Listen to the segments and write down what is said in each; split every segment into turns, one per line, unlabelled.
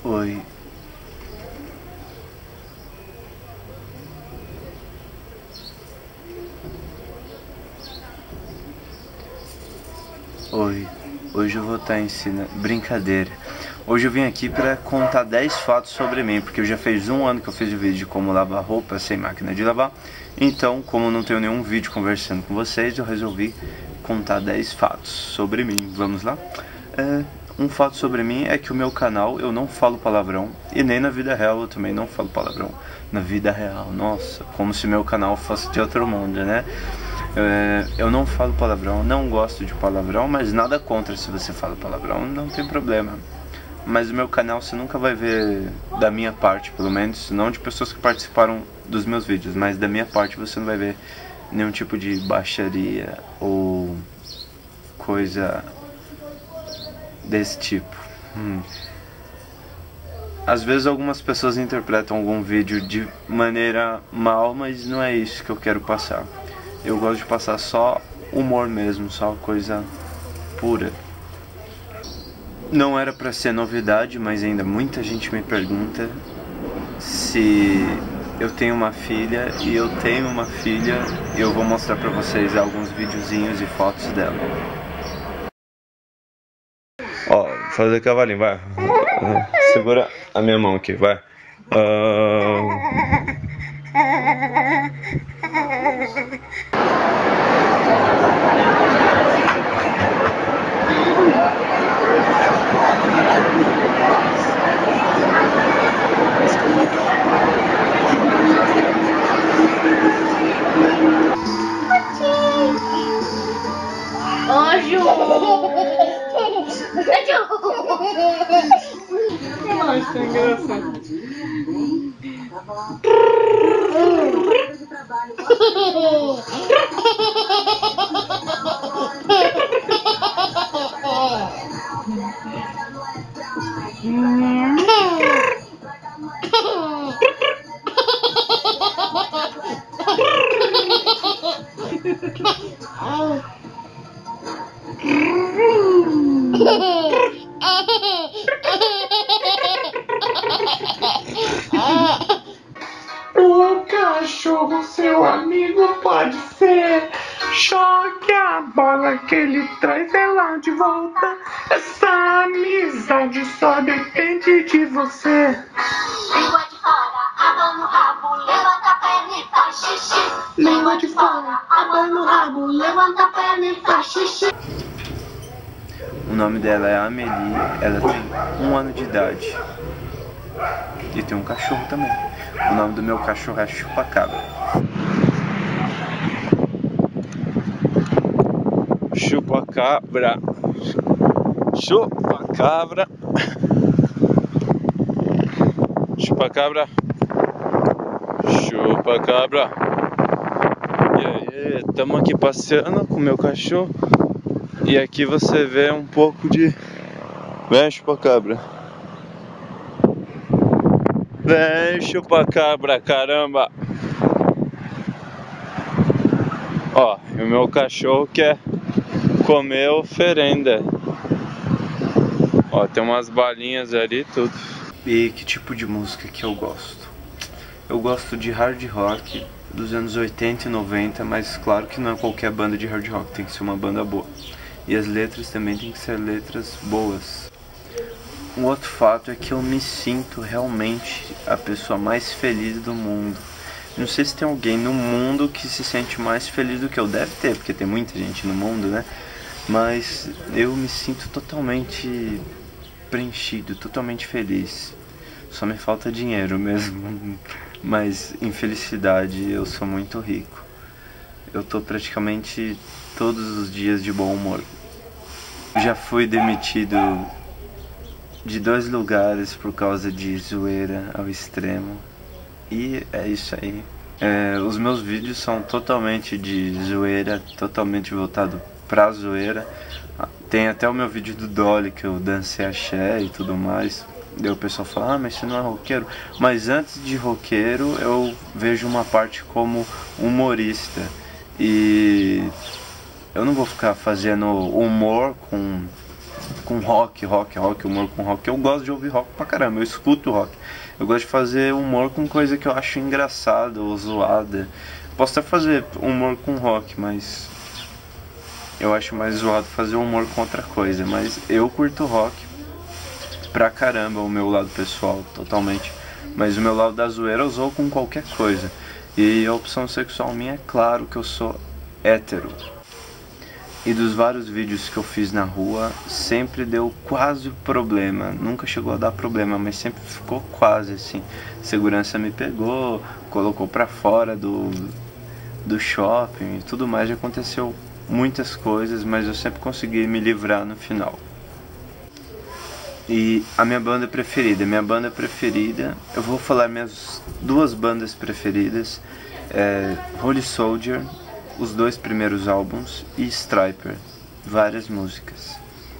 Oi. Oi. Hoje eu vou estar ensinando... Brincadeira. Hoje eu vim aqui pra contar 10 fatos sobre mim, porque eu já fez um ano que eu fiz o vídeo de como lavar roupa sem máquina de lavar. Então, como eu não tenho nenhum vídeo conversando com vocês, eu resolvi contar 10 fatos sobre mim. Vamos lá? Um fato sobre mim é que o meu canal eu não falo palavrão, e nem na vida real eu também não falo palavrão. Na vida real, nossa, como se meu canal fosse de outro mundo, né? Eu não falo palavrão, não gosto de palavrão, mas nada contra se você fala palavrão, não tem problema. Mas o meu canal você nunca vai ver, da minha parte pelo menos, não de pessoas que participaram dos meus vídeos, mas da minha parte você não vai ver nenhum tipo de baixaria ou coisa desse tipo. Às vezes algumas pessoas interpretam algum vídeo de maneira mal, mas não é isso que eu quero passar. Eu gosto de passar só humor mesmo, só coisa pura. Não era pra ser novidade, mas ainda muita gente me pergunta se eu tenho uma filha, e eu tenho uma filha, e eu vou mostrar pra vocês alguns videozinhos e fotos dela. Ó, fazer cavalinho, vai. Segura a minha mão aqui, vai.
Nossa, é engraçado. O cachorro, seu amigo, pode ser. Jogue a bola que ele traz ela de volta. Essa amizade só depende de você.
Língua de fora, abana o rabo, levanta a perna e faz xixi. Língua de fora, abana o rabo, levanta a perna e faz xixi.
O nome dela é Amelie, ela tem 1 ano de idade. E tem um cachorro também. O nome do meu cachorro é Chupacabra. Chupacabra. Chupacabra. Chupacabra. Chupacabra. E aí, estamos aqui passeando com o meu cachorro. E aqui você vê um pouco de... Vem, Chupacabra. Vem, Chupacabra, caramba. Ó, e o meu cachorro quer comer oferenda. Ó, tem umas balinhas ali e tudo. E que tipo de música que eu gosto? Eu gosto de hard rock dos anos 80 e 90, mas claro que não é qualquer banda de hard rock, tem que ser uma banda boa. E as letras também tem que ser letras boas. Um outro fato é que eu me sinto realmente a pessoa mais feliz do mundo. Não sei se tem alguém no mundo que se sente mais feliz do que eu. Deve ter, porque tem muita gente no mundo, né? Mas eu me sinto totalmente preenchido, totalmente feliz. Só me falta dinheiro mesmo. Mas em felicidade eu sou muito rico. Eu tô praticamente todos os dias de bom humor. Já fui demitido de 2 lugares por causa de zoeira ao extremo. E é isso aí. Os meus vídeos são totalmente de zoeira, totalmente voltado pra zoeira. Tem até o meu vídeo do Dolly que eu dancei axé e tudo mais. Daí o pessoal fala, mas você não é roqueiro. Mas antes de roqueiro eu vejo uma parte como humorista. E eu não vou ficar fazendo humor com com rock, humor com rock. Eu gosto de ouvir rock pra caramba, eu escuto rock. Eu gosto de fazer humor com coisa que eu acho engraçada ou zoada. Posso até fazer humor com rock, mas eu acho mais zoado fazer humor com outra coisa. Mas eu curto rock pra caramba, o meu lado pessoal, totalmente. Mas o meu lado da zoeira eu zoo com qualquer coisa. E a opção sexual minha é claro que eu sou hétero. E dos vários vídeos que eu fiz na rua, sempre deu quase problema. Nunca chegou a dar problema, mas sempre ficou quase assim. Segurança me pegou, colocou pra fora do shopping e tudo mais. Já aconteceu muitas coisas, mas eu sempre consegui me livrar no final. E a minha banda preferida, eu vou falar minhas duas bandas preferidas, Holy Soldier, os 2 primeiros álbuns, e Stryper, várias músicas.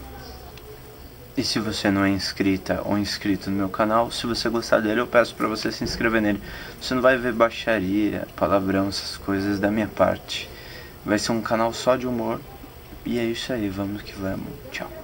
E se você não é inscrita ou inscrito no meu canal, se você gostar dele, eu peço pra você se inscrever nele. Você não vai ver baixaria, palavrão, essas coisas da minha parte. Vai ser um canal só de humor. E é isso aí, vamos que vamos. Tchau.